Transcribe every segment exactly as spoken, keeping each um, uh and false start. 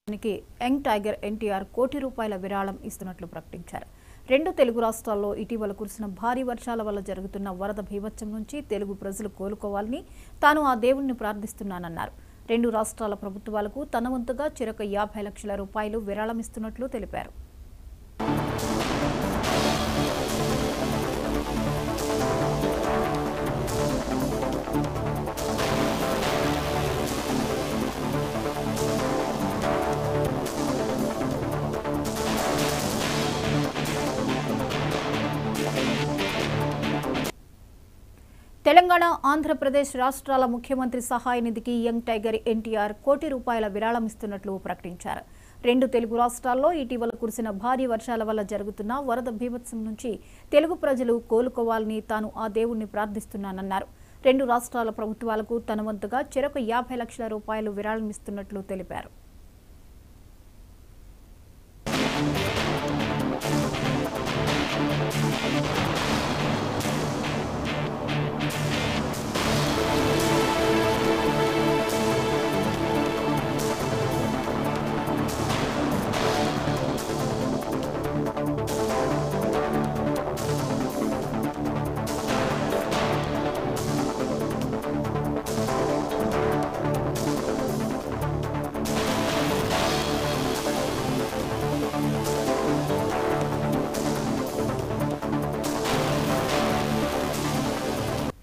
Young tiger NTR కోటి రూపాయల విరాళం ఇస్తున్నట్లు ప్రకటించారు. రెండు తెలుగు రాష్ట్రాల్లో ఇటీవల కురిసిన భారీ వర్షాల వల్ల జరుగుతున్న వరద భీభత్సం నుంచి తెలుగు ప్రజలు కోలుకోవాలని తాను ఆ దేవుణ్ణి ప్రార్థిస్తున్నానన్నారు. రెండు రాష్ట్రాల ప్రభుత్వాలకు తన వంతుగా చెరొక యాభై లక్షల రూపాయలు విరాళం ఇస్తున్నట్లు తెలిపారు. తెలంగాణ, ఆంధ్రప్రదేశ్ రాష్ట్రాల ముఖ్యమంత్రి సహాయ నిధికి యంగ్ టైగర్ ఎన్టీఆర్ కోటి రూపాయల విరాళం ఇస్తున్నట్లు ప్రకటించారు. రెండు తెలుగు రాష్ట్రాల్లో ఇటీవల కురిసిన భారీ వర్షాల వల్ల జరుగుతున్న వరద భీభత్సం నుంచి తెలుగు ప్రజలు కోలుకోవాలని తాను ఆ దేవుణ్ణి ప్రార్థిస్తున్నానన్నారు. రెండు రాష్ట్రాల ప్రభుత్వాలకు తన వంతుగా చెరొక యాభై లక్షల రూపాయలు విరాళం ఇస్తున్నట్లు తెలిపారు.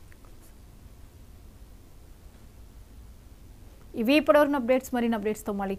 ఇవి ఇప్పటివరకు అప్డేట్స్. మరిన్ని అప్డేట్స్తో మళ్ళీ